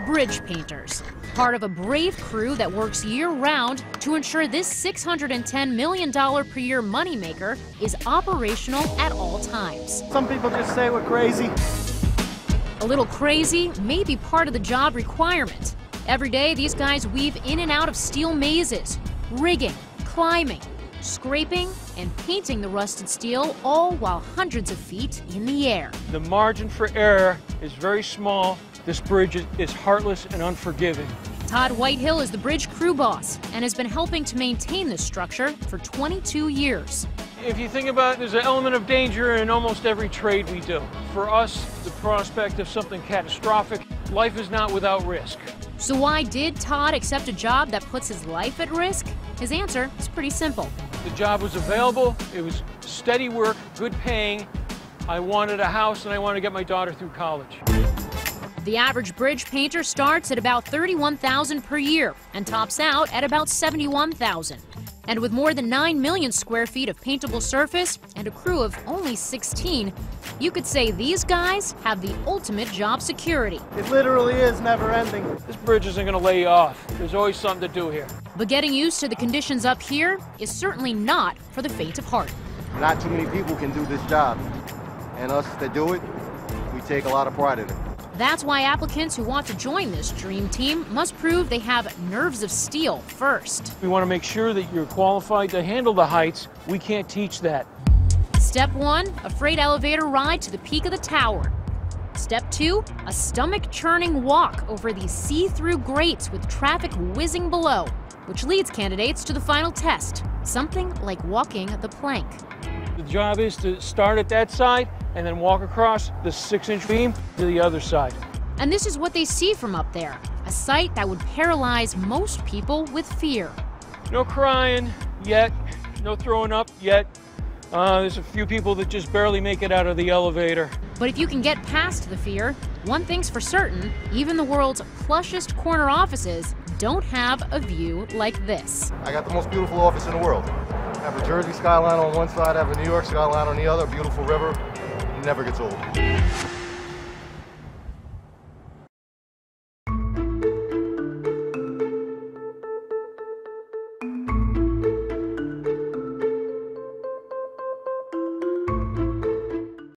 bridge painters, part of a brave crew that works year-round to ensure this $610 million per year moneymaker is operational at all times. Some people just say we're crazy. A little crazy may be part of the job requirement. Every day, these guys weave in and out of steel mazes, rigging, climbing, scraping, and painting the rusted steel, all while hundreds of feet in the air. The margin for error is very small. This bridge is heartless and unforgiving. Todd Whitehill is the bridge crew boss and has been helping to maintain this structure for 22 years. If you think about it, there's an element of danger in almost every trade we do. For us, the prospect of something catastrophic, life is not without risk. So why did Todd accept a job that puts his life at risk? His answer is pretty simple. The job was available, it was steady work, good paying. I wanted a house and I wanted to get my daughter through college. The average bridge painter starts at about $31,000 per year and tops out at about $71,000. And with more than 9 million square feet of paintable surface and a crew of only 16, you could say these guys have the ultimate job security. It literally is never ending. This bridge isn't going to lay you off. There's always something to do here. But getting used to the conditions up here is certainly not for the faint of heart. Not too many people can do this job, and us that do it, we take a lot of pride in it. That's why applicants who want to join this dream team must prove they have nerves of steel first. We want to make sure that you're qualified to handle the heights. We can't teach that. Step 1, a freight elevator ride to the peak of the tower. Step 2, a stomach-churning walk over these see-through grates with traffic whizzing below, which leads candidates to the final test, something like walking the plank. The job is to start at that side and then walk across the 6-inch beam to the other side. And this is what they see from up there, a sight that would paralyze most people with fear. No crying yet, no throwing up yet. There's a few people that just barely make it out of the elevator. But if you can get past the fear, one thing's for certain, even the world's plushest corner offices don't have a view like this. I got the most beautiful office in the world. I have a Jersey skyline on one side, I have a New York skyline on the other, beautiful river. It never gets old.